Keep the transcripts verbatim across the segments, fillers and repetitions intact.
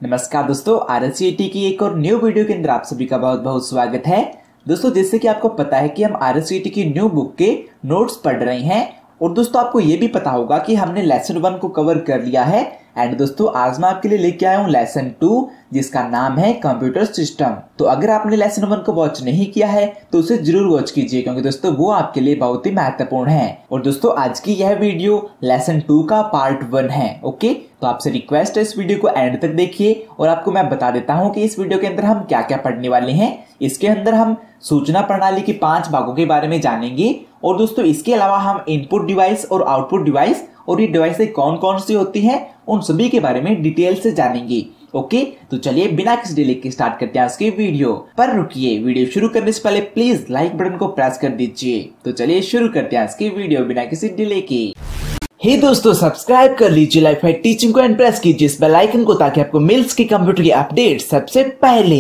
नमस्कार दोस्तों, आरएससीआईटी की एक और न्यू वीडियो के अंदर आप सभी का बहुत बहुत स्वागत है। दोस्तों, जैसे कि आपको पता है कि हम आरएससीआईटी की न्यू बुक के नोट्स पढ़ रहे हैं और दोस्तों आपको ये भी पता होगा कि हमने लेसन वन को कवर कर लिया है। एंड दोस्तों आज मैं आपके लिए लेके आया हूँ लेसन टू, जिसका नाम है कंप्यूटर सिस्टम। तो अगर आपने लेसन वन को वॉच नहीं किया है तो उसे जरूर वॉच कीजिए, क्योंकि दोस्तों वो आपके लिए बहुत ही महत्वपूर्ण है। और दोस्तों आज की यह वीडियो लेसन टू का पार्ट वन है। ओके, तो आपसे रिक्वेस्ट है इस वीडियो को एंड तक देखिए और आपको मैं बता देता हूँ कि इस वीडियो के अंदर हम क्या क्या पढ़ने वाले हैं। इसके अंदर हम सूचना प्रणाली के पांच भागों के बारे में जानेंगे और दोस्तों इसके अलावा हम इनपुट डिवाइस और आउटपुट डिवाइस और ये डिवाइसें कौन कौन सी होती हैं उन सभी के बारे में डिटेल से जानेंगे। ओके, तो चलिए बिना किसी डिले के स्टार्ट करते हैं आज की वीडियो। पर रुकिए, वीडियो शुरू करने से पहले प्लीज लाइक बटन को प्रेस कर दीजिए। तो चलिए शुरू करते हैं आज की वीडियो बिना किसी डिले के। हे hey दोस्तों, सब्सक्राइब कर लीजिए लाइफ है टीचिंग को एंड प्रेस कीजिए इस बेल आइकन को, ताकि आपको मिल सके कंप्यूटर की अपडेट सबसे पहले।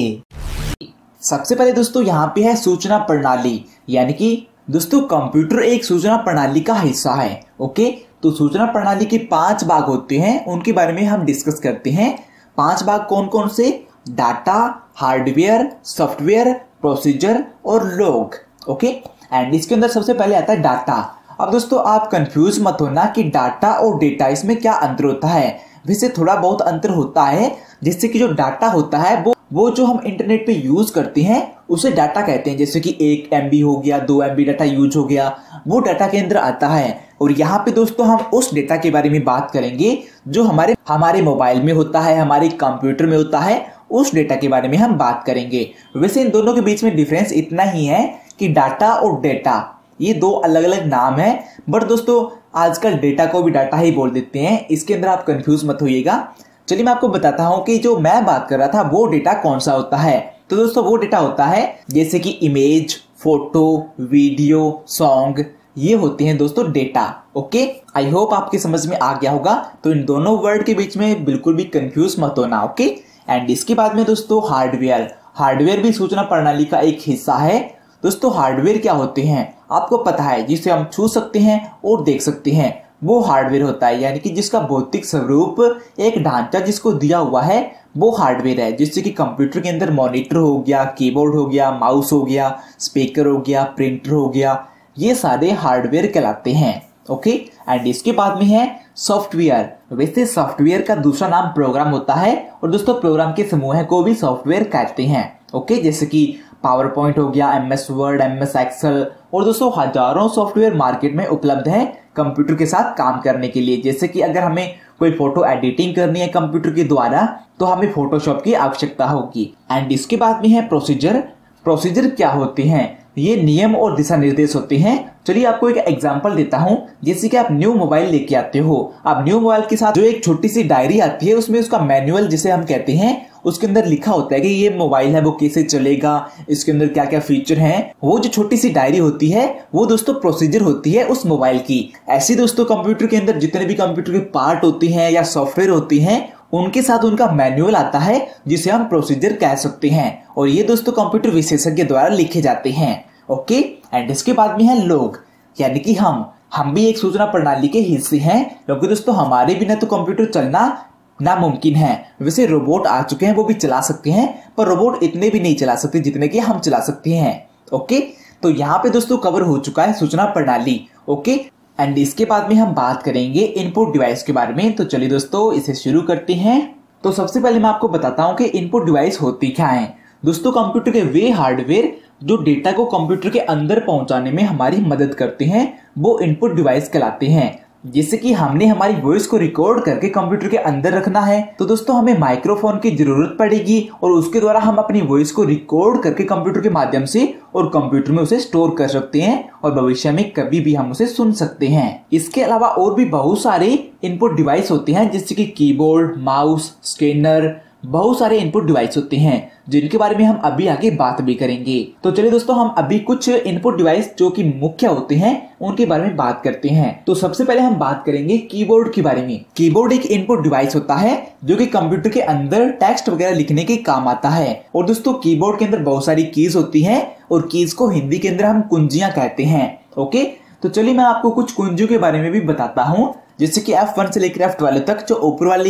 सबसे पहले दोस्तों यहाँ पे है सूचना प्रणाली, यानी कि दोस्तों कंप्यूटर एक सूचना प्रणाली का हिस्सा है। ओके, तो सूचना प्रणाली के पांच भाग होते हैं, उनके बारे में हम डिस्कस करते हैं। पांच भाग कौन कौन से? डाटा, हार्डवेयर, सॉफ्टवेयर, प्रोसीजर और लॉग। ओके, एंड इसके अंदर सबसे पहले आता है डाटा। अब दोस्तों आप कंफ्यूज मत होना कि डाटा और डेटा इसमें क्या अंतर होता है। वैसे थोड़ा बहुत अंतर होता है, जिससे कि जो डाटा होता है वो वो जो हम इंटरनेट पे यूज करते हैं उसे डाटा कहते हैं। जैसे कि एक एमबी हो गया, दो एमबी डाटा यूज हो गया, वो डाटा के अंदर आता है। और यहाँ पे दोस्तों हम उस डेटा के बारे में बात करेंगे जो हमारे हमारे मोबाइल में होता है, हमारे कंप्यूटर में होता है, उस डेटा के बारे में हम बात करेंगे। वैसे इन दोनों के बीच में डिफरेंस इतना ही है कि डाटा और डेटा ये दो अलग अलग नाम है, बट दोस्तों आजकल डेटा को भी डाटा ही बोल देते हैं, इसके अंदर आप कंफ्यूज मत होइएगा। चलिए मैं आपको बताता हूं कि जो मैं बात कर रहा था वो डेटा कौन सा होता है। तो दोस्तों वो डेटा होता है जैसे कि इमेज, फोटो, वीडियो, सॉन्ग, ये होते हैं दोस्तों डेटा। ओके, आई होप आपकी समझ में आ गया होगा। तो इन दोनों वर्ड के बीच में बिल्कुल भी कंफ्यूज मत होना। ओके, एंड इसके बाद में दोस्तों हार्डवेयर। हार्डवेयर भी सूचना प्रणाली का एक हिस्सा है। दोस्तों हार्डवेयर क्या होते हैं आपको पता है, जिसे हम छू सकते हैं और देख सकते हैं, वो हार्डवेयर होता है। यानी कि जिसका भौतिक स्वरूप, एक ढांचा जिसको दिया हुआ है, वो हार्डवेयर है। जिससे कि कंप्यूटर के अंदर मॉनिटर हो गया, कीबोर्ड हो गया, माउस हो गया, स्पीकर हो गया, प्रिंटर हो गया, ये सारे हार्डवेयर कहलाते हैं। ओके, एंड इसके बाद में है सॉफ्टवेयर। वैसे सॉफ्टवेयर का दूसरा नाम प्रोग्राम होता है और दोस्तों प्रोग्राम के समूह को भी सॉफ्टवेयर कहते हैं। ओके, जैसे कि पावर पॉइंट हो गया, एमएस वर्ड, एमएस एक्सेल, और दोस्तों हजारों सॉफ्टवेयर मार्केट में उपलब्ध है कंप्यूटर के साथ काम करने के लिए। जैसे कि अगर हमें कोई फोटो एडिटिंग करनी है कंप्यूटर के द्वारा तो हमें फोटोशॉप की आवश्यकता होगी। एंड इसके बाद में है प्रोसीजर। प्रोसीजर क्या होते हैं? ये नियम और दिशा निर्देश होते हैं। चलिए आपको एक एग्जांपल देता हूं। जैसे कि आप न्यू मोबाइल लेके आते हो, आप न्यू मोबाइल के साथ जो एक छोटी सी डायरी आती है, उसमें उसका मैनुअल जिसे हम कहते हैं, उसके अंदर लिखा होता है कि ये मोबाइल है वो कैसे चलेगा, इसके अंदर क्या क्या फीचर हैं। वो जो छोटी सी डायरी होती है वो दोस्तों प्रोसीजर होती है उस मोबाइल की। ऐसे दोस्तों कंप्यूटर के अंदर जितने भी कंप्यूटर के पार्ट होते हैं या सॉफ्टवेयर होती हैं, उनके साथ उनका मैनुअल आता है जिसे हम प्रोसीजर कह सकते हैं। और ये दोस्तों कंप्यूटर विशेषज्ञ द्वारा लिखे जाते हैं। ओके, एंड इसके बाद में है लोग, यानी कि हम हम भी एक सूचना प्रणाली के हिस्से हैं, क्योंकि दोस्तों हमारे बिना तो कंप्यूटर चलना नामुमकिन है। वैसे रोबोट आ चुके हैं, वो भी चला सकते हैं, पर रोबोट इतने भी नहीं चला सकते जितने कि हम चला सकते हैं। ओके, तो यहाँ पे दोस्तों कवर हो चुका है सूचना प्रणाली। ओके, एंड इसके बाद में हम बात करेंगे इनपुट डिवाइस के बारे में। तो चलिए दोस्तों इसे शुरू करते हैं। तो सबसे पहले मैं आपको बताता हूँ कि इनपुट डिवाइस होती क्या है। दोस्तों कंप्यूटर के वे हार्डवेयर जो डेटा को कंप्यूटर के अंदर पहुंचाने में हमारी मदद करते हैं, वो इनपुट डिवाइस कहलाते हैं। जैसे कि हमने हमारी वॉइस को रिकॉर्ड करके कंप्यूटर के अंदर रखना है, तो दोस्तों हमें माइक्रोफोन की जरूरत पड़ेगी और उसके द्वारा हम अपनी वॉइस को रिकॉर्ड करके कंप्यूटर के माध्यम से और कंप्यूटर में उसे स्टोर कर सकते हैं और भविष्य में कभी भी हम उसे सुन सकते हैं। इसके अलावा और भी बहुत सारे इनपुट डिवाइस होते हैं, जैसे कि कीबोर्ड, माउस, स्कैनर, बहुत सारे इनपुट डिवाइस होते हैं जिनके बारे में हम अभी आगे बात भी करेंगे। तो चलिए दोस्तों हम अभी कुछ इनपुट डिवाइस जो कि मुख्य होते हैं उनके बारे में बात करते हैं। तो सबसे पहले हम बात करेंगे कीबोर्ड के बारे में। कीबोर्ड एक इनपुट डिवाइस होता है जो कि कंप्यूटर के अंदर टेक्स्ट वगैरह लिखने के काम आता है। और दोस्तों कीबोर्ड के अंदर बहुत सारी कीज होती हैं और कीज को हिंदी के अंदर हम कुंजियां कहते हैं। ओके, तो चलिए मैं आपको कुछ कुंजियों के बारे में भी बताता हूँ। जैसे कि एफ वन से लेकर एफ ट्वेल्व तक जो ऊपर वाली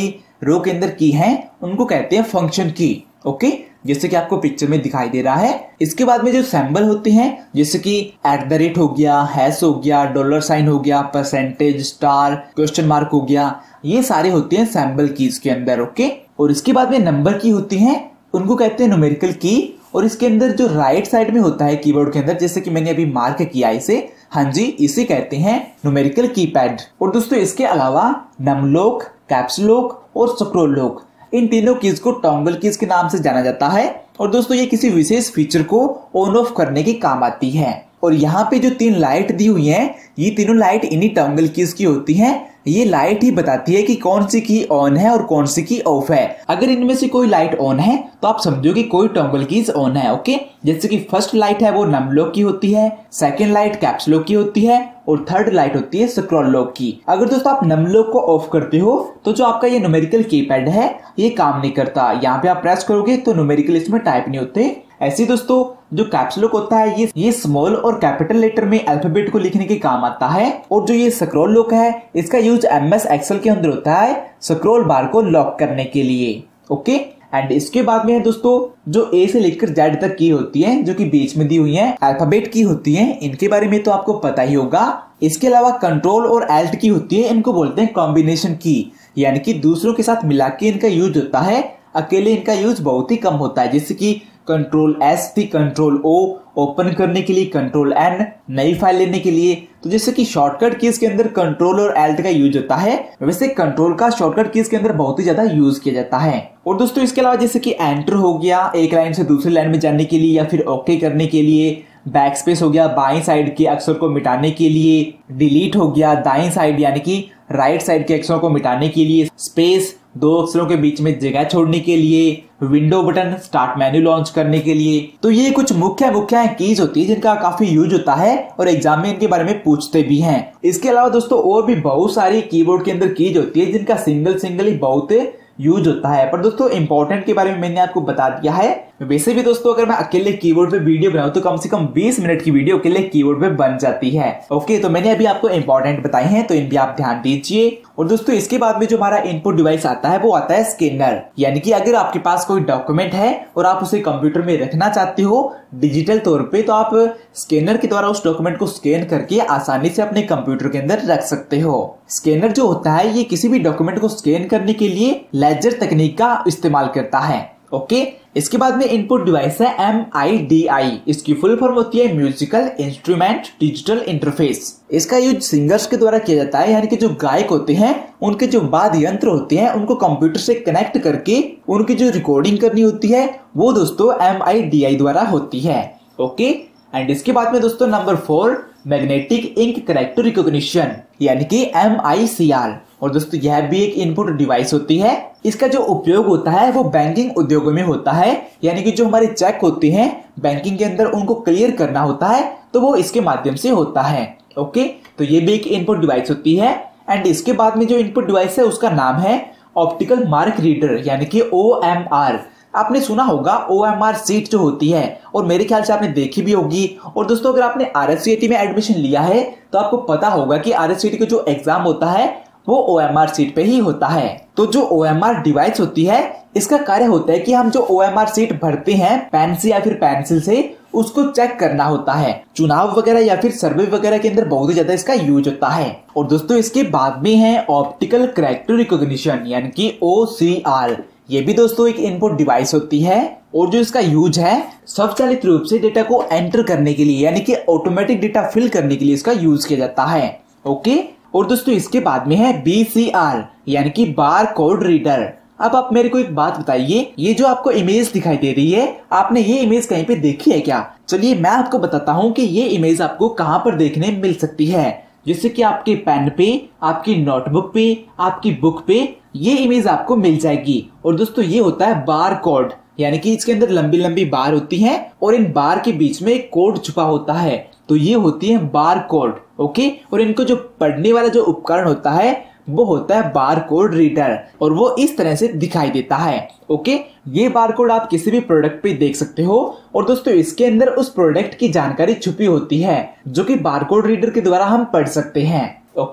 रो के अंदर की हैं उनको कहते हैं फंक्शन की। ओके, जैसे कि आपको पिक्चर में दिखाई दे रहा है। इसके बाद में जो सिंबल होते हैं जैसे कि एट द रेट हो गया, हैश हो गया, डॉलर साइन हो गया, परसेंटेज, स्टार, क्वेश्चन मार्क हो गया, ये सारे होते हैं सिंबल कीज के अंदर। ओके, और इसके बाद में नंबर की होती हैं उनको कहते हैं न्यूमेरिकल की। और इसके अंदर जो राइट साइड में होता है कीबोर्ड के अंदर, जैसे कि मैंने अभी मार्क किया इसे, हाँ जी, इसे कहते हैं न्यूमेरिकल कीपैड। और दोस्तों इसके अलावा नमलॉक, कैप्स लॉक और स्क्रॉल लॉक, इन तीनों कीज को टॉगल कीज के नाम से जाना जाता है। और दोस्तों ये किसी विशेष फीचर को ऑन ऑफ करने के काम आती है। और यहाँ पे जो तीन लाइट दी हुई हैं, ये तीनों लाइट इन्हीं टॉगल कीज की होती हैं। ये लाइट ही बताती है कि कौन सी की ऑन है और कौन सी की ऑफ है। अगर इनमें से कोई लाइट ऑन है तो आप समझो कि कोई टॉगल कीज ऑन है। ओके, जैसे कि फर्स्ट लाइट है वो नम लॉक की होती है, सेकंड लाइट कैप्स लॉक की होती है और थर्ड लाइट होती है स्क्रॉल लॉक की। अगर दोस्तों आप नम लॉक को ऑफ करते हो तो जो आपका ये न्यूमेरिकल कीपैड है ये काम नहीं करता। यहाँ पे आप प्रेस करोगे तो न्यूमेरिकल इसमें टाइप नहीं होते। ऐसे दोस्तों जो कैप्स लॉक होता है ये ये स्मॉल और कैपिटल लेटर में अल्फाबेट को लिखने के काम आता है। और जो ये स्क्रॉल लॉक है इसका यूज एमएस एक्सेल के अंदर होता है स्क्रॉल बार को लॉक करने के लिए। ओके, एंड इसके बाद में है दोस्तों जो ए से लेकर जेड तक की होती है जो कि बीच में दी हुई है अल्फाबेट की होती है, इनके बारे में तो आपको पता ही होगा। इसके अलावा कंट्रोल और एल्ट की होती है, इनको बोलते हैं कॉम्बिनेशन की, यानी कि दूसरों के साथ मिला के इनका यूज होता है। अकेले इनका यूज बहुत ही कम होता है। जैसे कि कंट्रोल एस थी, कंट्रोल ओ ओपन करने के लिए, कंट्रोल एन नई फाइल लेने के लिए। तो जैसे कि शॉर्टकट कीज के अंदर कंट्रोल और एल्ट का यूज होता है, वैसे कंट्रोल का शॉर्टकट कीज के अंदर बहुत ही ज्यादा यूज किया जाता है। और दोस्तों इसके अलावा जैसे कि एंटर हो गया एक लाइन से दूसरी लाइन में जाने के लिए या फिर ओके करने के लिए, बैक स्पेस हो गया बाएं साइड के अक्षर को मिटाने के लिए, डिलीट हो गया दाएं साइड यानी कि राइट साइड के अक्षरों को मिटाने के लिए, स्पेस दो अक्षरों के बीच में जगह छोड़ने के लिए, window button start menu launch करने के लिए। तो ये कुछ मुख्य मुख्य कीज होती है जिनका काफी यूज होता है और एग्जाम में इनके बारे में पूछते भी हैं। इसके अलावा दोस्तों और भी बहुत सारी कीबोर्ड के अंदर कीज होती है जिनका सिंगल सिंगल ही बहुत यूज होता है। पर दोस्तों इंपॉर्टेंट के बारे में मैंने आपको बता दिया है। वैसे भी दोस्तों अगर मैं अकेले कीबोर्ड पे वीडियो बनाऊं तो कम से कम बीस मिनट की वीडियो अकेले कीबोर्ड पे बन जाती है। ओके, तो मैंने अभी आपको इंपॉर्टेंट बताए हैं तो इन भी आप ध्यान दीजिए। और दोस्तों इसके बाद में जो हमारा इनपुट डिवाइस आता है वो आता है स्कैनर, यानी कि अगर आपके पास कोई डॉक्यूमेंट है और आप उसे कंप्यूटर में रखना चाहते हो डिजिटल तौर पे, तो आप स्कैनर के द्वारा उस डॉक्यूमेंट को स्कैन करके आसानी से अपने कंप्यूटर के अंदर रख सकते हो। स्कैनर जो होता है ये किसी भी डॉक्यूमेंट को स्कैन करने के लिए लेजर तकनीक का इस्तेमाल करता है। ओके, इसके बाद में इनपुट डिवाइस है एम आई डी आई, इसकी फुल फॉर्म होती है म्यूजिकल इंस्ट्रूमेंट डिजिटल इंटरफेस। इसका यूज सिंगर्स के द्वारा किया जाता है, यानी कि जो गायक होते हैं उनके जो वाद्य यंत्र होते हैं उनको कंप्यूटर से कनेक्ट करके उनकी जो रिकॉर्डिंग करनी होती है वो दोस्तों एम आई डी आई द्वारा होती है। ओके, एंड इसके बाद में दोस्तों number four magnetic ink character recognition, यानी कि एम आई सी आर। और दोस्तों यह भी एक इनपुट डिवाइस होती है। इसका जो उपयोग होता है वो बैंकिंग उद्योगों में होता है, यानी कि जो हमारे चेक होते हैं बैंकिंग के अंदर उनको क्लियर करना होता है तो वो इसके माध्यम से होता है। ओके, तो ये भी एक इनपुट डिवाइस होती है। एंड इसके बाद में जो इनपुट डिवाइस है उसका नाम है ऑप्टिकल मार्क रीडर, यानी कि ओ एम आर। आपने सुना होगा ओ एम आर सीट जो होती है और मेरे ख्याल से आपने देखी भी होगी। और दोस्तों अगर आपने R S C I T में एडमिशन लिया है तो आपको पता होगा कि R S C I T का जो एग्जाम होता है वो ओ एम आर सीट पे ही होता है। तो जो ओ एम आर डिवाइस होती है इसका कार्य होता है कि हम जो ओ एम आर सीट भरते हैं पेन से या फिर पेंसिल से उसको चेक करना होता है। चुनाव वगैरह या फिर सर्वे वगैरह के अंदर बहुत ही ज्यादा इसका यूज होता है। और दोस्तों इसके बाद में है ऑप्टिकल कैरेक्टर रिकॉग्निशन, यानी कि ओ सी आर। ये भी दोस्तों एक इनपुट डिवाइस होती है और जो इसका यूज है स्वचालित रूप से डेटा को एंटर करने के लिए, यानी कि ऑटोमेटिक डेटा फिल करने के लिए इसका यूज किया जाता है। ओके, और दोस्तों इसके बाद में है बी सी आर, यानी कि बार कोड रीडर। अब आप मेरे को एक बात बताइए, ये जो आपको इमेज दिखाई दे रही है आपने ये इमेज कहीं पे देखी है क्या? चलिए मैं आपको बताता हूँ कि ये इमेज आपको कहाँ पर देखने मिल सकती है। जैसे कि आपके पेन पे, आपकी नोटबुक पे, आपकी बुक पे ये इमेज आपको मिल जाएगी। और दोस्तों ये होता है बार कोड, यानी कि इसके अंदर लंबी लंबी बार होती हैं और इन बार के बीच में एक कोड छुपा होता है, तो ये होती है बार कोड। ओके, और इनको जो पढ़ने वाला जो उपकरण होता है वो होता है बार कोड रीडर और वो इस तरह से दिखाई देता है। ओके, ये बार कोड आप किसी भी प्रोडक्ट पे देख सकते हो और दोस्तों इसके अंदर उस प्रोडक्ट की जानकारी छुपी होती है जो कि बार कोड रीडर के द्वारा हम पढ़ सकते हैं। ओके,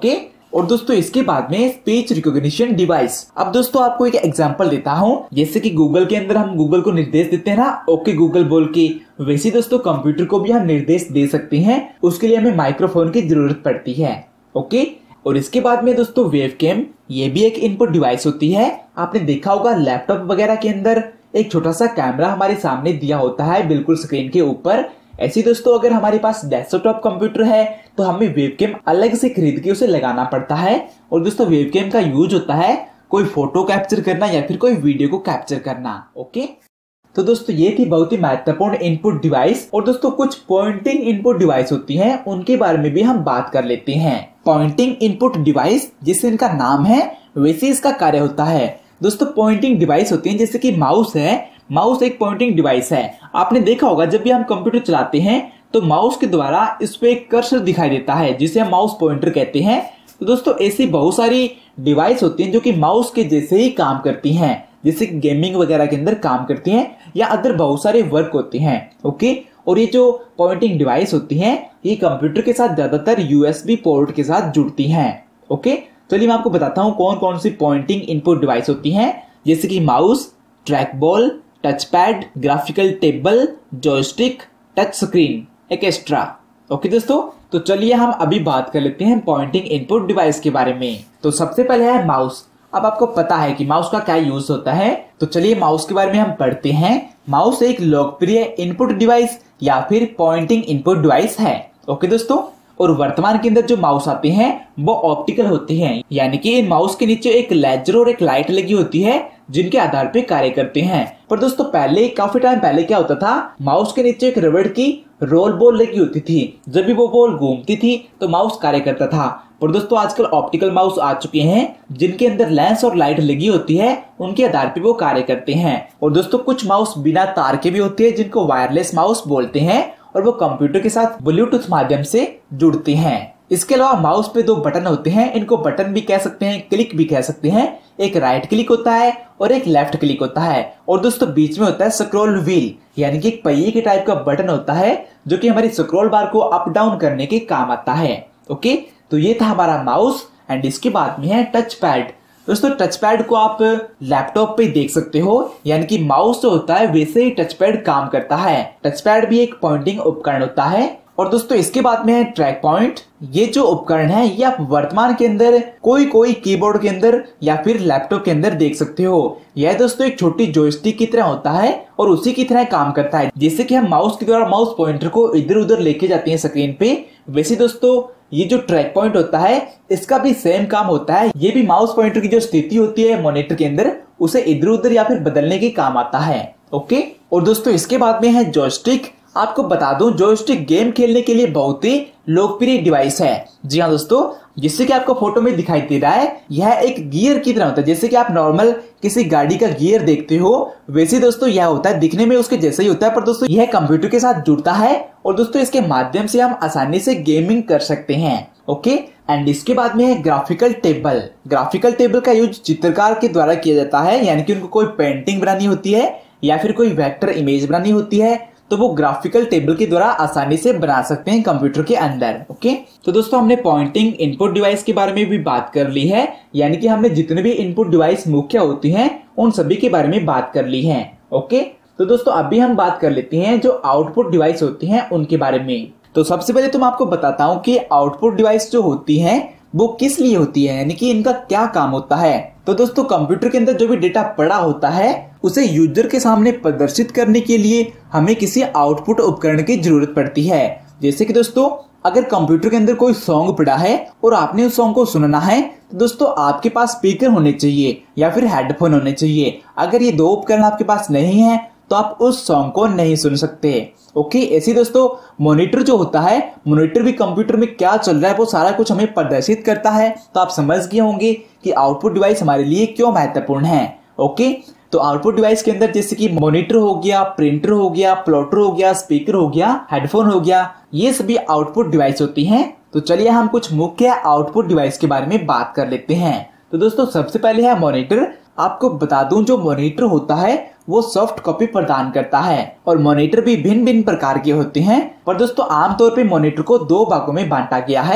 और दोस्तों इसके बाद में स्पीच रिकॉग्निशन डिवाइस। अब दोस्तों आपको एक एग्जांपल देता हूँ, जैसे कि गूगल के अंदर हम गूगल को निर्देश देते हैं ना, ओके गूगल बोल के, वैसे दोस्तों कंप्यूटर को भी हम निर्देश दे सकते हैं। उसके लिए हमें माइक्रोफोन की जरूरत पड़ती है। ओके, और इसके बाद में दोस्तों वेबकैम, ये भी एक इनपुट डिवाइस होती है। आपने देखा होगा लैपटॉप वगैरह के अंदर एक छोटा सा कैमरा हमारे सामने दिया होता है बिल्कुल स्क्रीन के ऊपर। ऐसे दोस्तों अगर हमारे पास डेस्कटॉप कंप्यूटर है तो हमें वेबकैम अलग से खरीद के उसे लगाना पड़ता है। और दोस्तों वेबकैम का यूज होता है कोई फोटो कैप्चर करना या फिर कोई वीडियो को कैप्चर करना। ओके, तो दोस्तों ये थी बहुत ही महत्वपूर्ण इनपुट डिवाइस। और दोस्तों कुछ पॉइंटिंग इनपुट डिवाइस होती हैं, उनके बारे में भी हम बात कर लेते हैं। पॉइंटिंग इनपुट डिवाइस, जिससे इनका नाम है वैसे इसका कार्य होता है। दोस्तों पॉइंटिंग डिवाइस होती हैं, जैसे कि माउस है, माउस एक पॉइंटिंग डिवाइस है। आपने देखा होगा जब भी हम कंप्यूटर चलाते हैं तो माउस के द्वारा इस पे एक कर्सर दिखाई देता है, जिसे हम माउस पॉइंटर कहते हैं। तो दोस्तों ऐसी बहुत सारी डिवाइस होती हैं जो कि माउस के जैसे ही काम करती हैं, जैसे गेमिंग वगैरह के अंदर काम करती हैं या अदर बहुत सारे वर्क होते हैं। ओके, और ये जो पॉइंटिंग डिवाइस होती हैं ये कंप्यूटर के साथ ज्यादातर यूएसबी पोर्ट के साथ जुड़ती हैं। ओके, चलिए मैं आपको बताता हूँ कौन कौन सी पॉइंटिंग इनपुट डिवाइस होती हैं, जैसे कि mouse, track ball, touch pad, graphical table, joystick, touch screen, extra. Okay दोस्तों, तो चलिए हम अभी बात कर लेते हैं पॉइंटिंग इनपुट डिवाइस के बारे में। तो सबसे पहले है माउस। अब आपको पता है कि माउस का क्या यूज होता है, तो चलिए माउस के बारे में हम पढ़ते हैं। माउस एक लोकप्रिय इनपुट डिवाइस या फिर पॉइंटिंग इनपुट डिवाइस है। ओके दोस्तों, और वर्तमान के अंदर जो माउस आते हैं वो ऑप्टिकल होते हैं, यानी कि इन माउस के नीचे एक लेजर और एक लाइट लगी होती है जिनके आधार पे कार्य करते हैं। पर दोस्तों पहले काफी टाइम पहले क्या होता था, माउस के नीचे एक रबड़ की रोल बॉल लगी होती थी। जब भी वो बॉल घूमती थी तो माउस कार्य करता था। पर दोस्तों आजकल ऑप्टिकल माउस आ चुके हैं जिनके अंदर लेंस और लाइट लगी होती है, उनके आधार पे वो कार्य करते हैं। और दोस्तों कुछ माउस बिना तार के भी होते हैं जिनको वायरलेस माउस बोलते हैं, और वो कंप्यूटर के साथ ब्लूटूथ माध्यम से जुड़ते हैं। इसके अलावा माउस पे दो बटन होते हैं, इनको बटन भी कह सकते हैं, क्लिक भी कह सकते हैं। एक राइट क्लिक होता है और एक लेफ्ट क्लिक होता है। और दोस्तों बीच में होता है स्क्रॉल व्हील, यानी कि एक पहिए के टाइप का बटन होता है जो कि हमारी स्क्रॉल बार को अप डाउन करने के काम आता है। ओके, तो ये था हमारा माउस। एंड इसके बाद में है टच पैड। दोस्तों टच पैड को आप लैपटॉप पे देख सकते हो, यानी कि माउस जो होता है वैसे ही टच पैड काम करता है। टच पैड भी एक पॉइंटिंग उपकरण होता है। और दोस्तों इसके बाद में है ट्रैक पॉइंट। ये जो उपकरण है ये आप वर्तमान के अंदर कोई कोई कीबोर्ड के अंदर या फिर लैपटॉप के अंदर देख सकते हो। यह दोस्तों एक छोटी जॉयस्टिक की तरह होता है और उसी की तरह काम करता है। जैसे कि हम माउस के द्वारा माउस पॉइंटर को इधर उधर लेके जाते हैं स्क्रीन पे, वैसे दोस्तों ये जो ट्रैक पॉइंट होता है इसका भी सेम काम होता है। ये भी माउस पॉइंटर की जो स्थिति होती है मॉनिटर के अंदर, उसे इधर उधर या फिर बदलने के काम आता है। ओके, और दोस्तों इसके बाद में है जॉयस्टिक। आपको बता दूं जॉयस्टिक गेम खेलने के लिए बहुत ही लोकप्रिय डिवाइस है। जी हाँ दोस्तों, जिससे कि आपको फोटो में दिखाई दे रहा है यह एक गियर की तरह होता है। जैसे कि आप नॉर्मल किसी गाड़ी का गियर देखते हो वैसे दोस्तों यह होता है, दिखने में उसके जैसा ही होता है, पर दोस्तों यह कंप्यूटर के साथ जुड़ता है और दोस्तों इसके माध्यम से हम आसानी से गेमिंग कर सकते हैं। ओके, एंड इसके बाद में है ग्राफिकल टेबल। ग्राफिकल टेबल का यूज चित्रकार के द्वारा किया जाता है, यानी कि उनको कोई पेंटिंग बनानी होती है या फिर कोई वेक्टर इमेज बनानी होती है तो वो ग्राफिकल टेबल के द्वारा आसानी से बना सकते हैं कंप्यूटर के अंदर। ओके, तो दोस्तों हमने पॉइंटिंग इनपुट डिवाइस के बारे में भी बात कर ली है, यानी कि हमने जितने भी इनपुट डिवाइस मुख्य होती हैं उन सभी के बारे में बात कर ली है। ओके, तो दोस्तों अभी हम बात कर लेते हैं जो आउटपुट डिवाइस होती हैं उनके बारे में। तो सबसे पहले तो मैं आपको बताता हूँ कि आउटपुट डिवाइस जो होती है वो किस लिए होती है, यानी कि इनका क्या काम होता है। तो दोस्तों कंप्यूटर के अंदर जो भी डेटा पड़ा होता है उसे यूजर के सामने प्रदर्शित करने के लिए हमें किसी आउटपुट उपकरण की जरूरत पड़ती है। जैसे कि दोस्तों अगर कंप्यूटर के अंदर कोई सॉन्ग पड़ा है और आपने उस सॉन्ग को सुनना है तो दोस्तों आपके पास स्पीकर होने चाहिए या फिर हेडफोन होने चाहिए। अगर ये दो उपकरण आपके पास नहीं है तो आप उस सॉन्ग को नहीं सुन सकते। ओके, ऐसे दोस्तों मॉनिटर जो होता है, मॉनिटर भी कंप्यूटर में क्या चल रहा है वो सारा कुछ हमें प्रदर्शित करता है। तो आप समझ गए होंगे कि आउटपुट डिवाइस हमारे लिए क्यों महत्वपूर्ण है। ओके, तो आउटपुट डिवाइस के अंदर जैसे कि मॉनिटर हो गया, प्रिंटर हो गया, प्लॉटर हो गया, स्पीकर हो गया, हेडफोन हो गया, ये सभी आउटपुट डिवाइस होती हैं। तो चलिए हम कुछ मुख्य आउटपुट डिवाइस के बारे में बात कर लेते हैं। तो दोस्तों सबसे पहले है मॉनिटर। आपको बता दूं जो मॉनिटर होता है वो सॉफ्ट कॉपी प्रदान करता है और मॉनिटर भी भिन्न भिन्न प्रकार के होते हैं। पर दोस्तों आमतौर पे मॉनिटर को दो भागों में बांटा गया है,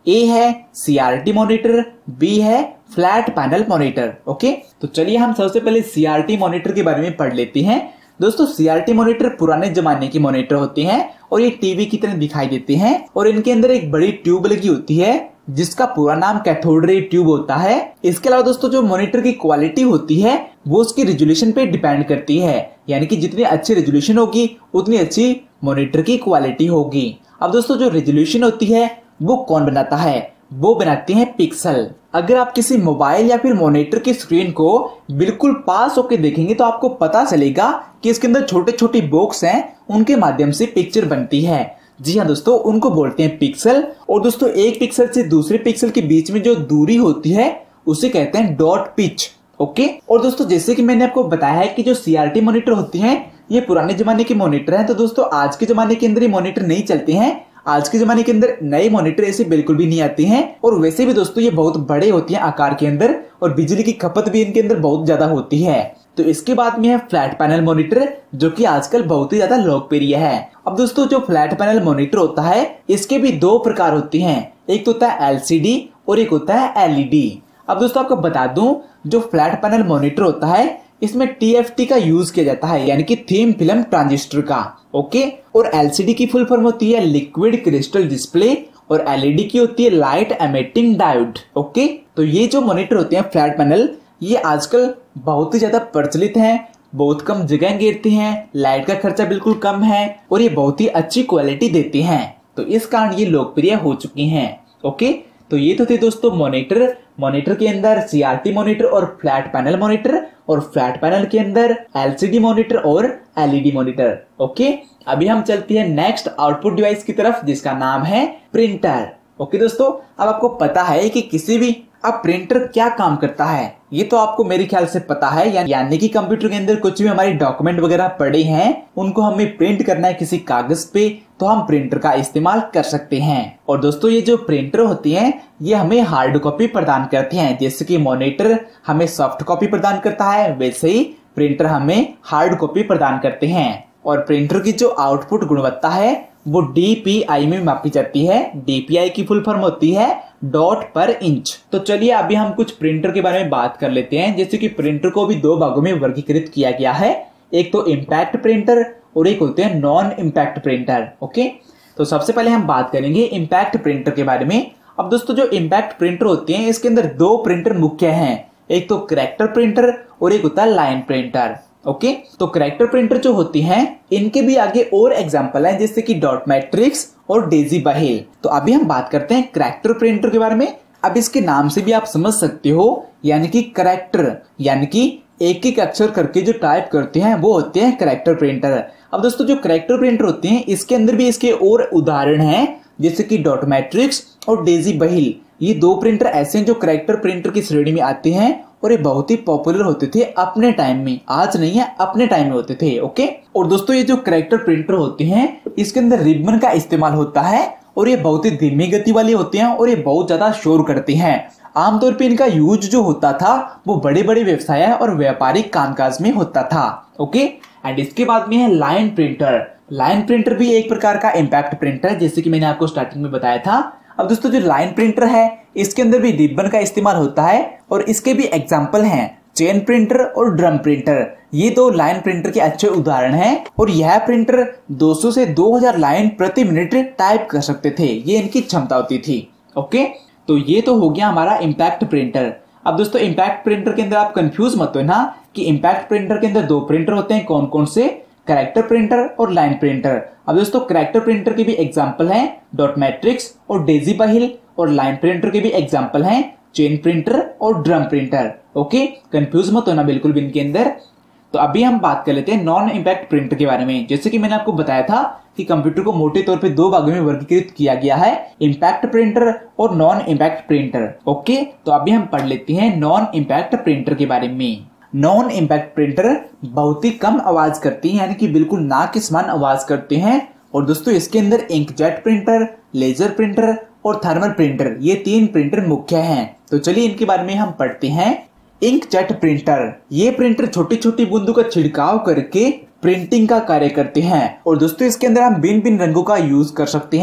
ए है सीआरटी मॉनिटर, बी है फ्लैट पैनल मॉनिटर। ओके, तो चलिए हम सबसे पहले सीआरटी मॉनिटर के बारे में पढ़ लेते हैं। दोस्तों सीआरटी मॉनिटर पुराने जमाने की मॉनिटर होते हैं और ये टीवी की तरह दिखाई देते हैं और इनके अंदर एक बड़ी ट्यूब लगी होती है जिसका पूरा नाम कैथोड रे ट्यूब होता है। इसके अलावा दोस्तों जो मॉनिटर की क्वालिटी होती है वो उसकी रेजोल्यूशन पे डिपेंड करती है, यानी कि जितनी अच्छी रेजोल्यूशन होगी उतनी अच्छी मॉनिटर की क्वालिटी होगी। अब दोस्तों जो रेजोल्यूशन होती है वो कौन बनाता है? वो बनाते हैं पिक्सल। अगर आप किसी मोबाइल या फिर मॉनिटर की स्क्रीन को बिल्कुल पास होकर देखेंगे तो आपको पता चलेगा कि इसके अंदर छोटे छोटे बॉक्स हैं, उनके माध्यम से पिक्चर बनती है। जी हाँ दोस्तों, उनको बोलते हैं पिक्सल। और दोस्तों एक पिक्सल से दूसरे पिक्सल के बीच में जो दूरी होती है उसे कहते हैं डॉट पिच। ओके, और दोस्तों जैसे कि मैंने आपको बताया है कि जो सीआरटी मॉनिटर होती हैं ये पुराने जमाने के मॉनिटर हैं, तो दोस्तों आज के जमाने के अंदर ये मॉनिटर नहीं चलते हैं। आज के जमाने के अंदर नए मॉनिटर ऐसे बिल्कुल भी नहीं आते हैं और वैसे भी दोस्तों ये बहुत बड़े होते हैं आकार के अंदर और बिजली की खपत भी इनके अंदर बहुत ज्यादा होती है। तो इसके बाद में है फ्लैट पैनल मॉनिटर, जो कि आजकल बहुत ही ज्यादा लोकप्रिय है। अब दोस्तों जो फ्लैट पैनल मॉनिटर होता है इसके भी दो प्रकार होते हैं, एक तो होता है एलसीडी और एक होता है एलईडी। अब दोस्तों आपको बता दूं, जो फ्लैट पैनल मॉनिटर होता है इसमें टीएफटी का यूज किया जाता है, यानी कि थीन फिल्म ट्रांजिस्टर का। ओके, और एलसीडी की फुल फॉर्म होती है लिक्विड क्रिस्टल डिस्प्ले और एलईडी की होती है लाइट एमिटिंग डायोड। ओके, तो ये जो मॉनिटर होते हैं फ्लैट पैनल ये आजकल बहुत ही ज्यादा प्रचलित हैं, बहुत कम जगह घेरते हैं, लाइट का खर्चा बिल्कुल कम है और ये बहुत ही अच्छी क्वालिटी देते हैं, तो इस कारण ये लोकप्रिय हो चुकी हैं। ओके, तो ये तो थे दोस्तों मॉनिटर। मॉनिटर के अंदर सीआरटी मॉनिटर और फ्लैट पैनल मॉनिटर और फ्लैट पैनल के अंदर एलसीडी मॉनिटर और एलईडी मॉनिटर। ओके, अभी हम चलते हैं नेक्स्ट आउटपुट डिवाइस की तरफ जिसका नाम है प्रिंटर। ओके दोस्तों, अब आपको पता है कि किसी भी अब प्रिंटर क्या काम करता है, ये तो आपको मेरे ख्याल से पता है, यानी कि कंप्यूटर के अंदर कुछ भी हमारे डॉक्यूमेंट वगैरह पड़े हैं उनको हमें प्रिंट करना है किसी कागज पे, तो हम प्रिंटर का इस्तेमाल कर सकते हैं। और दोस्तों ये जो प्रिंटर होती हैं ये हमें हार्ड कॉपी प्रदान करती हैं, जैसे कि मॉनिटर हमें सॉफ्ट कॉपी प्रदान करता है वैसे ही प्रिंटर हमें हार्ड कॉपी प्रदान करते हैं। और प्रिंटर की जो आउटपुट गुणवत्ता है वो डीपीआई में मापी जाती है। डीपीआई की फुल फॉर्म होती है डॉट पर इंच। तो चलिए अभी हम कुछ प्रिंटर के बारे में बात कर लेते हैं, जैसे कि प्रिंटर को भी दो भागों में वर्गीकृत किया गया है, एक तो इम्पैक्ट प्रिंटर और एक होते हैं नॉन इम्पैक्ट प्रिंटर। ओके, तो सबसे पहले हम बात करेंगे इम्पैक्ट प्रिंटर के बारे में। अब दोस्तों जो इम्पैक्ट प्रिंटर होते हैं इसके अंदर दो प्रिंटर मुख्य हैं, एक तो करैक्टर प्रिंटर और एक होता है लाइन प्रिंटर। ओके, तो करैक्टर प्रिंटर जो होती हैं इनके भी आगे और एग्जांपल हैं, जैसे कि डॉट मैट्रिक्स और डेजी बहेल। तो अभी हम बात करते हैं करैक्टर प्रिंटर के बारे में। अब इसके नाम से भी आप समझ सकते हो, यानी कि करैक्टर यानी कि एक एक अक्षर करके जो टाइप करते हैं वो होते हैं करैक्टर प्रिंटर। अब दोस्तों जो करैक्टर प्रिंटर होते हैं इसके अंदर भी इसके और उदाहरण हैं, जैसे कि डॉट मैट्रिक्स और डेजी बहेल। ये दो प्रिंटर ऐसे हैं जो करैक्टर प्रिंटर की श्रेणी में आते हैं और ये बहुत ही पॉपुलर होते थे अपने टाइम में, आज नहीं है अपने टाइम में होते थे। ओके, और दोस्तों ये जो करैक्टर प्रिंटर होते हैं इसके अंदर रिबन का इस्तेमाल होता है और ये बहुत ही धीमी गति वाले होते हैं और ये बहुत ज्यादा शोर करते हैं। आमतौर पे इनका यूज जो होता था वो बड़े बड़े व्यवसाय और व्यापारिक कामकाज में होता था। ओके, एंड इसके बाद में है लाइन प्रिंटर। लाइन प्रिंटर भी एक प्रकार का इम्पैक्ट प्रिंटर है, जैसे कि मैंने आपको स्टार्टिंग में बताया था। अब दोस्तों जो लाइन प्रिंटर है इसके अंदर भी रिबन का इस्तेमाल होता है और इसके भी एग्जाम्पल हैं चेन प्रिंटर और ड्रम प्रिंटर। ये दो लाइन प्रिंटर के अच्छे उदाहरण हैं और यह प्रिंटर दो सौ से दो हज़ार लाइन प्रति मिनट टाइप कर सकते थे, ये इनकी क्षमता होती थी। ओके, तो ये तो हो गया हमारा इम्पैक्ट प्रिंटर। अब दोस्तों इम्पैक्ट प्रिंटर के अंदर आप कंफ्यूज मत हो ना कि इम्पैक्ट प्रिंटर के अंदर दो प्रिंटर होते हैं, कौन कौन से? करैक्टर प्रिंटर और लाइन प्रिंटर। अब दोस्तों करैक्टर प्रिंटर के भी एग्जाम्पल हैं डॉट मैट्रिक्स और डेजी बहेल और लाइन प्रिंटर के भी एग्जाम्पल हैं चेन प्रिंटर और ड्रम प्रिंटर। ओके, कंफ्यूज मत होना बिल्कुल भी इनके अंदर। तो अभी हम बात कर लेते हैं नॉन इम्पैक्ट प्रिंटर के बारे में। जैसे कि मैंने आपको बताया था कि कंप्यूटर को मोटे तौर पे दो भागों में वर्गीकृत किया गया है, इम्पैक्ट प्रिंटर और नॉन इम्पैक्ट प्रिंटर। ओके, तो अभी हम पढ़ लेते हैं नॉन इम्पैक्ट प्रिंटर के बारे में। नॉन इम्पैक्ट प्रिंटर बहुत ही कम आवाज करती है, यानी कि बिल्कुल ना के समान आवाज करते हैं। और दोस्तों इसके अंदर इंकजेट प्रिंटर, लेजर प्रिंटर और थर्मल प्रिंटर ये तीन प्रिंटर मुख्य हैं। तो चलिए इनके बारे में हम पढ़ते हैं। इंकजेट प्रिंटर, ये प्रिंटर छोटी छोटी बूंदों का छिड़काव करके प्रिंटिंग का कार्य करते हैं। और दोस्तों इसके अंदर हम भिन्न भिन्न रंगों का यूज कर सकते हैं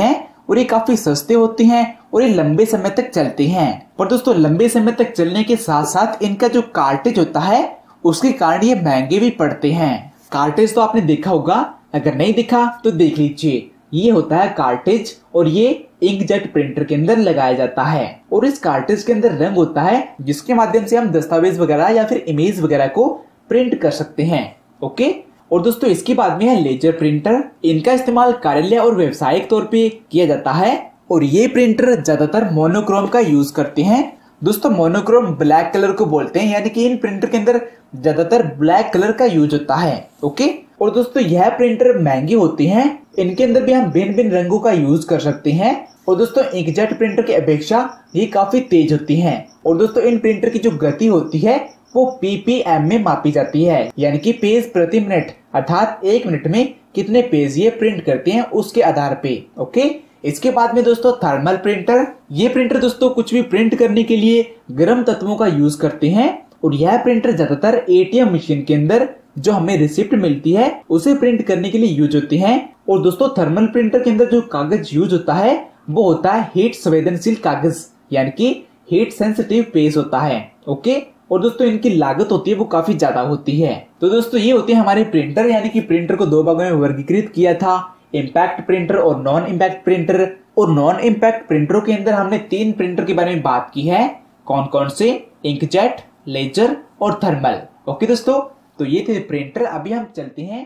और ये काफी सस्ते होते हैं और ये लंबे समय तक चलते हैं। पर दोस्तों लंबे समय तक चलने के साथ साथ इनका जो कार्टेज होता है उसके कारण ये महंगे भी पड़ते हैं। कार्टेज तो आपने देखा होगा, अगर नहीं दिखा तो देख लीजिए। ये होता है कार्टेज और ये इंकजेट प्रिंटर के अंदर लगाया जाता है और इस कार्टेज के अंदर रंग होता है जिसके माध्यम से हम दस्तावेज वगैरह या फिर इमेज वगैरह को प्रिंट कर सकते हैं। ओके, और दोस्तों इसके बाद में है लेजर प्रिंटर। इनका इस्तेमाल कार्यालय और व्यवसायिक तौर पे किया जाता है और ये प्रिंटर ज्यादातर मोनोक्रोम का यूज करते हैं। दोस्तों मोनोक्रोम ब्लैक कलर को बोलते हैं, यानी कि इन प्रिंटर के अंदर ज्यादातर ब्लैक कलर का यूज होता है। ओके, और दोस्तों यह प्रिंटर महंगी होती हैं, इनके अंदर भी हम भिन्न भिन्न रंगों का यूज कर सकते हैं और दोस्तों इंकजेट प्रिंटर की अपेक्षा ये काफी तेज होती हैं और दोस्तों इन प्रिंटर की जो गति होती है वो पीपीएम में मापी जाती है, यानी कि पेज प्रति मिनट, अर्थात एक मिनट में कितने पेज ये प्रिंट करते हैं उसके आधार पे। ओके, इसके बाद में दोस्तों थर्मल प्रिंटर। ये प्रिंटर दोस्तों कुछ भी प्रिंट करने के लिए गर्म तत्वों का यूज करते हैं और यह प्रिंटर ज्यादातर एटीएम मशीन के अंदर जो हमें रिसिप्ट मिलती है उसे प्रिंट करने के लिए यूज होते हैं। और दोस्तों थर्मल प्रिंटर के अंदर जो कागज यूज होता है वो होता है हीट संवेदनशील कागज, यानी कि हीट सेंसिटिव पेज होता है। ओके, और दोस्तों इनकी लागत होती है वो काफी ज्यादा होती है। तो दोस्तों ये होते हैं हमारे प्रिंटर, यानी कि प्रिंटर को दो भागों में वर्गीकृत किया था, इम्पैक्ट प्रिंटर और नॉन इम्पैक्ट प्रिंटर। और नॉन इम्पैक्ट प्रिंटरों के अंदर हमने तीन प्रिंटर के बारे में बात की है, कौन कौन से? इंकजेट, लेजर और थर्मल। ओके दोस्तों, तो ये थे प्रिंटर। अभी हम चलते हैं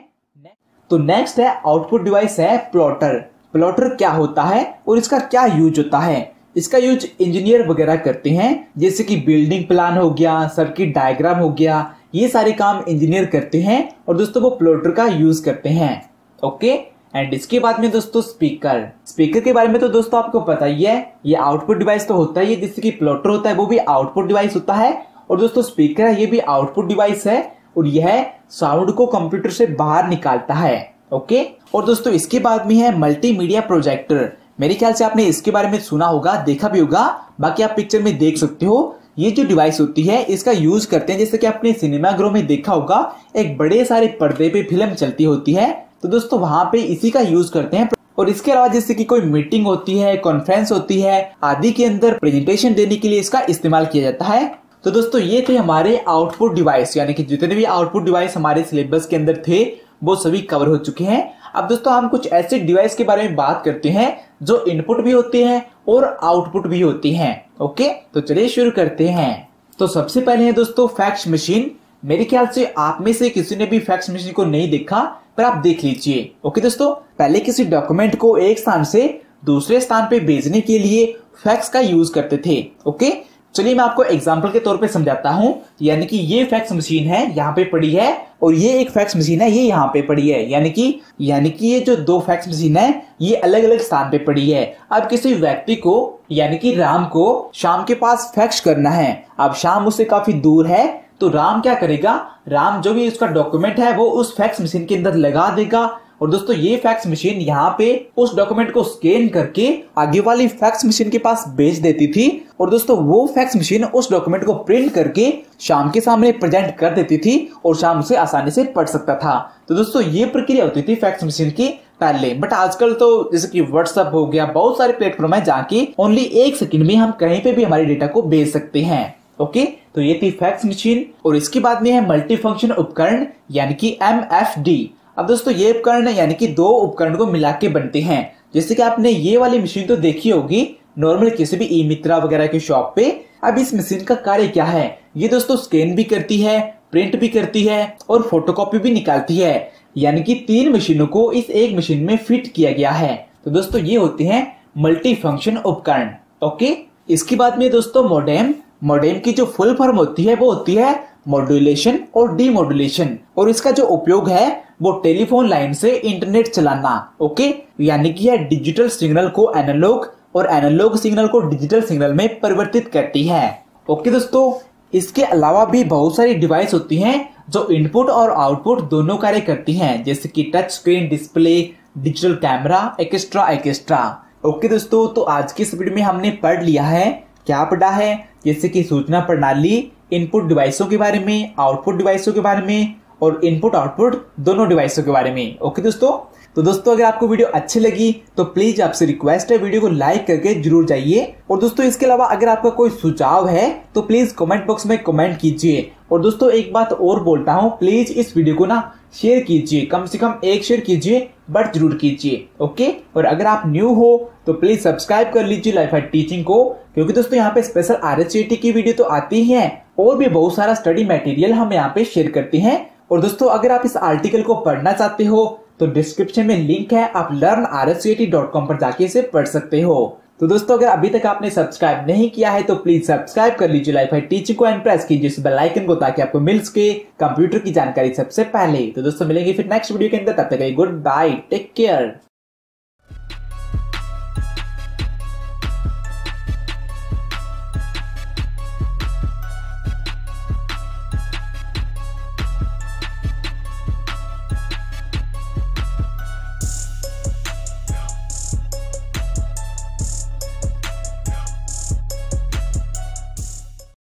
तो नेक्स्ट है आउटपुट डिवाइस है प्लॉटर। प्लॉटर क्या होता है और इसका क्या यूज होता है? इसका यूज इंजीनियर वगैरह करते हैं, जैसे कि बिल्डिंग प्लान हो गया, सर्किट डायग्राम हो गया, ये सारे काम इंजीनियर करते हैं और दोस्तों वो प्लॉटर का यूज करते हैं। ओके, एंड इसके बाद में दोस्तों स्पीकर। स्पीकर के बारे में तो दोस्तों आपको पता ही है, ये आउटपुट डिवाइस तो होता ही है, जैसे कि प्लॉटर होता है वो भी आउटपुट डिवाइस होता है और दोस्तों स्पीकर है ये भी आउटपुट डिवाइस है और यह साउंड को कंप्यूटर से बाहर निकालता है। ओके, और दोस्तों इसके बाद में है मल्टीमीडिया प्रोजेक्टर। मेरे ख्याल से आपने इसके बारे में सुना होगा, देखा भी होगा, बाकी आप पिक्चर में देख सकते हो। ये जो डिवाइस होती है इसका यूज करते हैं, जैसे कि आपने सिनेमा गृह में देखा होगा, एक बड़े सारे पर्दे पे फिल्म चलती होती है, तो दोस्तों वहां पे इसी का यूज करते हैं। और इसके अलावा जैसे कि कोई मीटिंग होती है, कॉन्फ्रेंस होती है आदि के अंदर प्रेजेंटेशन देने के लिए इसका इस्तेमाल किया जाता है। तो दोस्तों ये थे हमारे आउटपुट डिवाइस, यानी कि जितने भी आउटपुट डिवाइस हमारे सिलेबस के अंदर थे वो सभी कवर हो चुके हैं। अब दोस्तों हम कुछ ऐसे डिवाइस के बारे में बात करते हैं जो इनपुट भी होते हैं और आउटपुट भी होती हैं। ओके, तो चलिए शुरू करते हैं। तो सबसे पहले है दोस्तों फैक्स मशीन। मेरे ख्याल से आप में से किसी ने भी फैक्स मशीन को नहीं देखा, पर आप देख लीजिए। ओके दोस्तों, पहले किसी डॉक्यूमेंट को एक स्थान से दूसरे स्थान पे भेजने के लिए फैक्स का यूज करते थे। ओके, चलिए मैं आपको एग्जांपल के तौर पे समझाता हूं। यानी कि ये फैक्स मशीन है, यहाँ पे पड़ी है, और ये एक फैक्स मशीन है, ये यहाँ पे पड़ी है। यानी कि यानी कि ये जो दो फैक्स मशीन है ये अलग अलग स्थान पे पड़ी है। अब किसी व्यक्ति को यानी कि राम को शाम के पास फैक्स करना है। अब शाम उससे काफी दूर है, तो राम क्या करेगा, राम जो भी उसका डॉक्यूमेंट है वो उस फैक्स मशीन के अंदर लगा देगा और दोस्तों ये फैक्स मशीन यहाँ पे उस डॉक्यूमेंट को स्कैन करके आगे वाली फैक्स मशीन के पास भेज देती थी और दोस्तों वो फैक्स मशीन उस डॉक्यूमेंट को प्रिंट करके शाम के सामने प्रेजेंट कर देती थी और शाम उसे आसानी से पढ़ सकता था। तो दोस्तों ये प्रक्रिया होती थी फैक्स मशीन की पहले। बट आजकल तो जैसे कि व्हाट्सएप हो गया, बहुत सारे प्लेटफॉर्म है जहाँ की ओनली एक सेकंड में हम कहीं पे भी हमारे डेटा को भेज सकते हैं। ओके, तो ये थी फैक्स मशीन। और इसके बाद में है मल्टी फंक्शन उपकरण यानी कि एम एफ डी। अब दोस्तों ये उपकरण यानी कि दो उपकरण को मिला के बनते हैं। जैसे कि आपने ये वाली मशीन तो देखी होगी नॉर्मल किसी भी ई मित्रा वगैरह की शॉप पे। अब इस मशीन का कार्य क्या है, ये दोस्तों स्कैन भी करती है, प्रिंट भी करती है और फोटोकॉपी भी निकालती है। यानी कि तीन मशीनों को इस एक मशीन में फिट किया गया है। तो दोस्तों ये होते हैं मल्टी फंक्शन उपकरण। ओके, इसके बाद में दोस्तों मॉडेम। मॉडेम की जो फुल फॉर्म होती है वो होती है मॉड्यूलेशन और डीमॉड्यूलेशन, और इसका जो उपयोग है वो टेलीफोन लाइन से इंटरनेट चलाना। ओके, यानी कि यह डिजिटल सिग्नल को एनालॉग और एनालॉग सिग्नल को डिजिटल सिग्नल में परिवर्तित करती है। ओके दोस्तों, इसके अलावा भी बहुत सारी डिवाइस होती हैं जो इनपुट और आउटपुट दोनों कार्य करती हैं, जैसे कि touch screen, display, digital camera, extra extra. Okay दोस्तों, तो आज की इस वीडियो में हमने पढ़ लिया है, क्या पढ़ा है, जैसे कि सूचना प्रणाली, इनपुट डिवाइसों के बारे में, आउटपुट डिवाइसों के बारे में और इनपुट आउटपुट दोनों डिवाइसों के बारे में। ओके दोस्तों, तो दोस्तों अगर आपको वीडियो अच्छी लगी तो प्लीज आपसे रिक्वेस्ट है वीडियो को लाइक करके जरूर जाइए। और दोस्तों इसके अलावा अगर आपका कोई सुझाव है तो प्लीज कमेंट बॉक्स में कमेंट कीजिए। और दोस्तों एक बात और बोलता हूँ, प्लीज इस वीडियो को ना शेयर कीजिए, कम से कम एक शेयर कीजिए बट जरूर कीजिए। ओके, और अगर आप न्यू हो तो प्लीज सब्सक्राइब कर लीजिए लाइफ एट टीचिंग को, क्योंकि दोस्तों यहाँ पे स्पेशल आरएससीआईटी की वीडियो तो आती ही है और भी बहुत सारा स्टडी मटेरियल हम यहाँ पे शेयर करते हैं। और दोस्तों अगर आप इस आर्टिकल को पढ़ना चाहते हो तो डिस्क्रिप्शन में लिंक है, आप learn R S C I T dot com पर जाके इसे पढ़ सकते हो। तो दोस्तों अगर अभी तक आपने सब्सक्राइब नहीं किया है तो प्लीज सब्सक्राइब कर लीजिए लाइफ एट टीचिंग को एंड प्रेस कीजिए इस बेल आइकन को, ताकि आपको मिल सके कंप्यूटर की जानकारी सबसे पहले। तो दोस्तों मिलेंगे फिर नेक्स्ट वीडियो के अंदर, तब तक गुड बाय, टेक केयर।